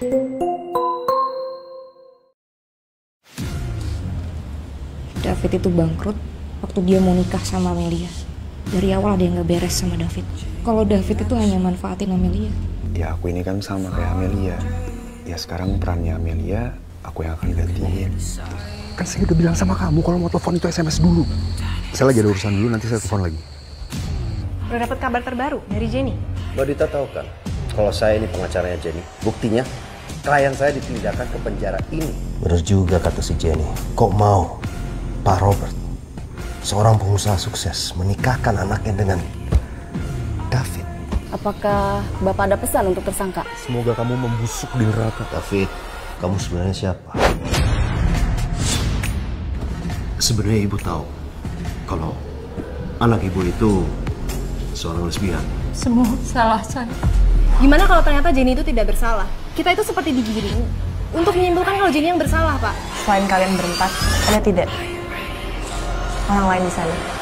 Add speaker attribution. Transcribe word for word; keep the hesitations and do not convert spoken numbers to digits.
Speaker 1: David itu bangkrut waktu dia mau nikah sama Amelia. Dari awal ada yang gak beres sama David. Kalau David itu hanya manfaatin Amelia.
Speaker 2: Ya aku ini kan sama kayak Amelia. Ya sekarang perannya Amelia aku yang akan gantiin. Kan saya udah bilang sama kamu kalau mau telepon itu S M S dulu. Saya lagi ada urusan dulu, nanti saya telepon lagi.
Speaker 3: Udah dapat kabar terbaru dari Jenny?
Speaker 4: Mbak Dita tahu kan kalau saya ini pengacaranya Jenny. Buktinya klien saya dipindahkan ke penjara ini. Benar juga kata si Jenny. Kok mau Pak Robert, seorang pengusaha sukses, menikahkan anaknya dengan David?
Speaker 5: Apakah Bapak ada pesan untuk tersangka?
Speaker 2: Semoga kamu membusuk di neraka.
Speaker 4: David, kamu sebenarnya siapa? Sebenarnya ibu tahu kalau anak ibu itu seorang lesbian.
Speaker 3: Semua salah saya.
Speaker 5: Gimana kalau ternyata Jenny itu tidak bersalah? Kita itu seperti digiring untuk menyimpulkan kalau Jenny yang bersalah, Pak.
Speaker 3: Selain kalian berempat, ada tidak orang lain di sana?